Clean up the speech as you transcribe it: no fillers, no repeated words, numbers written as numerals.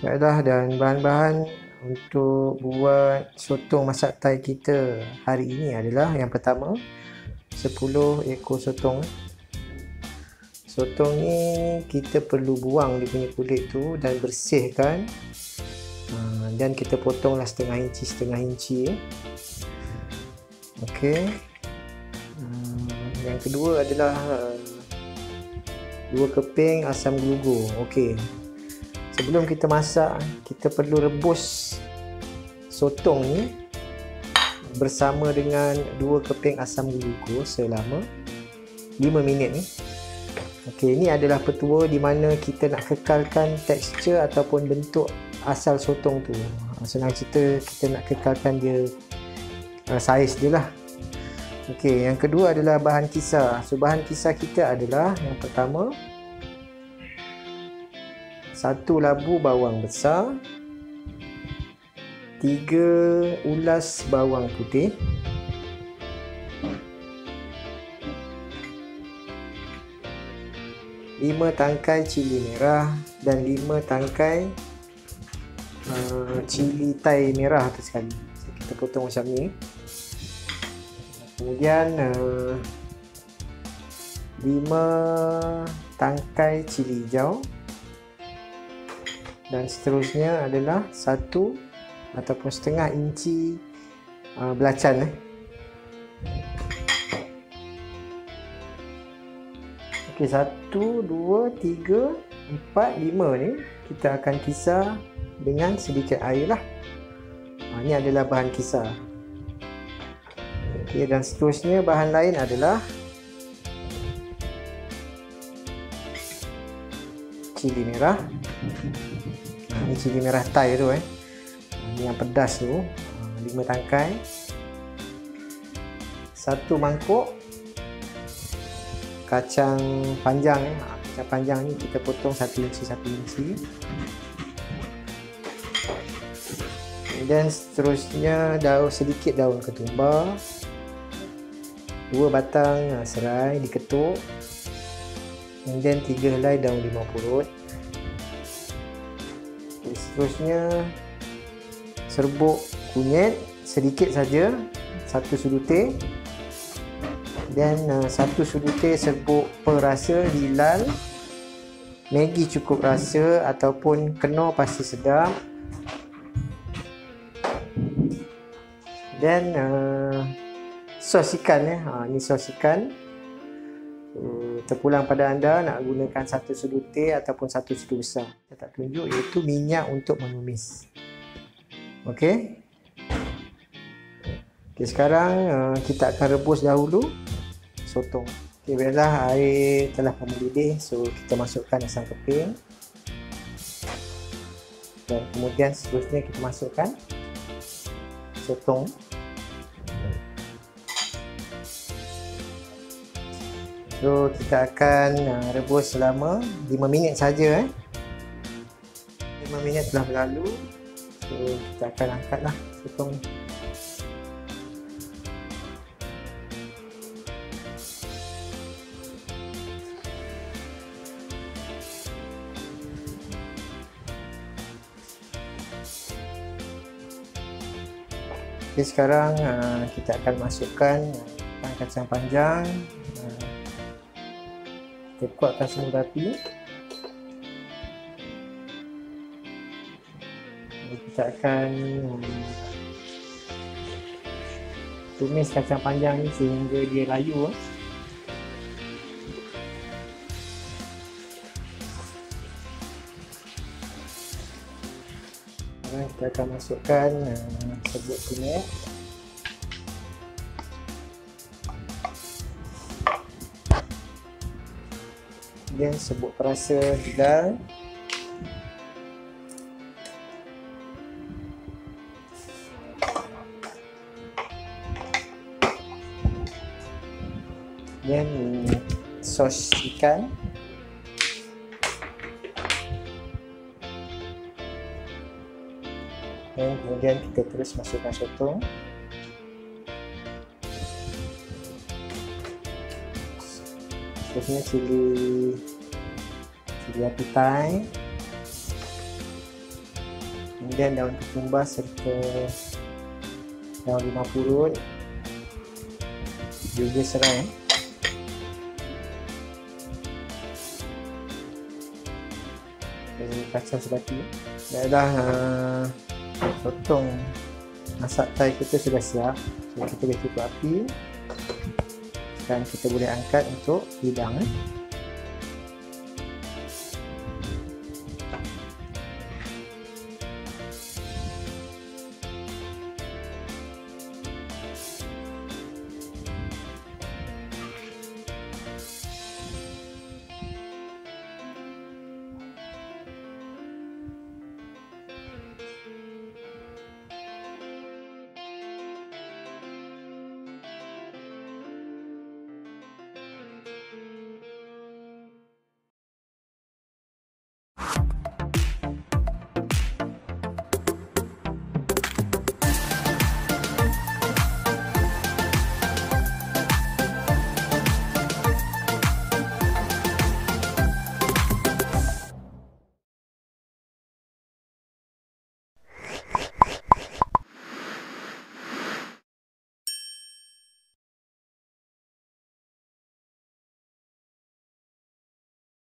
Baiklah, dan bahan-bahan untuk buat sotong masak Thai kita hari ini adalah yang pertama 10 ekor sotong. Sotong ni kita perlu buang dia punya kulit tu dan bersihkan, dan kita potonglah setengah inci. Okey. Yang kedua adalah 2 keping asam glugur. Okey. Sebelum kita masak, kita perlu rebus sotong ni bersama dengan 2 keping asam glugur selama 5 minit ni. Okey, ini adalah petua di mana kita nak kekalkan tekstur ataupun bentuk asal sotong tu. Senang cerita, kita nak kekalkan dia saiz dia lah. Okey, yang kedua adalah bahan kisar. So bahan kisar kita adalah yang pertama 1 labu bawang besar, 3 ulas bawang putih, 5 tangkai cili merah dan 5 tangkai cili Thai merah tu sekali. Kita potong macam ni. Kemudian 5 tangkai cili hijau. Dan seterusnya adalah 1 ataupun setengah inci belacan. Okey, 1, 2, 3, 4, 5 ni kita akan kisar dengan sedikit air lah. Ini adalah bahan kisar. Okey, dan seterusnya bahan lain adalah cili merah. Ini cili merah Thai tu ini yang pedas tu, 5 tangkai. 1 mangkuk kacang panjang. Kacang panjang ni kita potong 1 inci. Dan seterusnya sedikit daun ketumbar, 2 batang serai diketuk, dan 3 helai daun limau purut. Seterusnya serbuk kunyit sedikit saja, 1 sudu teh, dan 1 sudu teh serbuk perasa hilal, Maggi cukup rasa ataupun knorr pasti sedap, dan sos ikan ini sos ikan. Terpulang pada anda nak gunakan 1 sudu teh ataupun 1 sudu besar. Saya tak tunjuk, iaitu minyak untuk menumis. Okey. Okey, sekarang kita akan rebus dahulu sotong. Okey, baiklah, air telah mendidih, so kita masukkan asam keping. Dan kemudian seterusnya kita masukkan sotong. So kita akan rebus selama 5 minit saja. 5 minit telah berlalu. So kita akan angkatlah sotong ni. Okay, sekarang kita akan masukkan kacang panjang. Kita kuatkan semula api. Kita akan tumis kacang panjang ni sehingga dia layu. Sekarang kita akan masukkan serbuk kunyit. Dan serbuk perasa hilal, dan sos ikan, dan kemudian kita terus masukkan sotong. Seterusnya cili api Thai, kemudian daun ketumbar serta daun limau purut juga serai. Dan kacang sebati. Dah sotong masak Thai kita sudah siap. So, kita boleh tutup api dan kita boleh angkat untuk hidang.